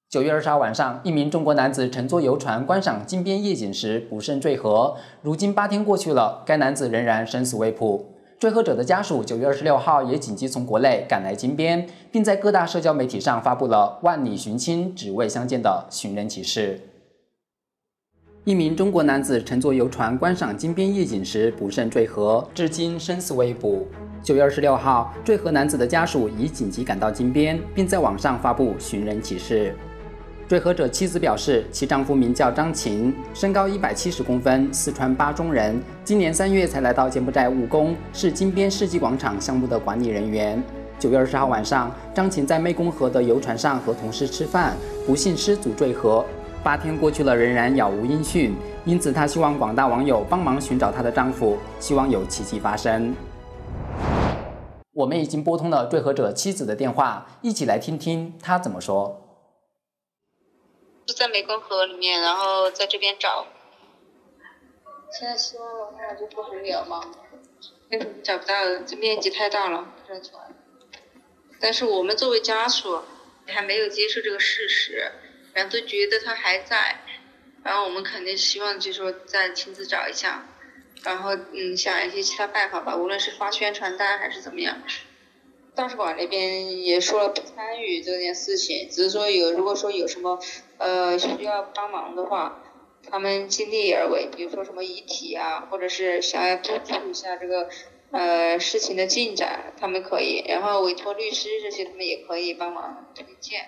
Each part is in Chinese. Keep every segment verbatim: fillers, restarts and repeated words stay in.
九月二十号晚上，一名中国男子乘坐游船观赏金边夜景时不慎坠河。如今八天过去了，该男子仍然生死未卜。坠河者的家属九月二十六号也紧急从国内赶来金边，并在各大社交媒体上发布了“万里寻亲，只为相见”的寻人启事。一名中国男子乘坐游船观赏金边夜景时不慎坠河，至今生死未卜。九月二十六号，坠河男子的家属已紧急赶到金边，并在网上发布寻人启事。坠河者妻子表示，其丈夫名叫张琴，身高一百七十公分，四川巴中人，今年三月才来到柬埔寨务工，是金边世纪广场项目的管理人员。九月二十号晚上，张琴在湄公河的游船上和同事吃饭，不幸失足坠河。八天过去了，仍然杳无音讯，因此她希望广大网友帮忙寻找她的丈夫，希望有奇迹发生。我们已经拨通了坠河者妻子的电话，一起来听听她怎么说。 就在湄公河里面，然后在这边找。 现在希望的话就不很渺茫， 为什么找不到？这面积太大了，这船。但是我们作为家属还没有接受这个事实，然后都觉得他还在，然后我们肯定希望就是说再亲自找一下，然后嗯想一些其他办法吧，无论是发宣传单还是怎么样。大使馆那边也说了不参与这件事情，只是说有如果说有什么呃需要帮忙的话，他们尽力而为，比如说什么遗体啊，或者是想要督促一下这个呃事情的进展，他们可以，然后委托律师这些他们也可以帮忙推荐。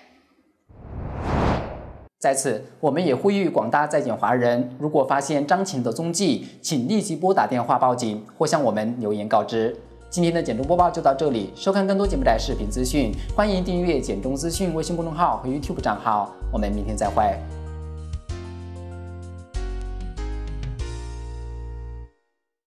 在此，我们也呼吁广大在柬华人，如果发现张琴的踪迹，请立即拨打电话报警，或向我们留言告知。今天的简中播报就到这里，收看更多柬埔寨视频资讯，欢迎订阅简中资讯微信公众号和 YouTube 账号。我们明天再会。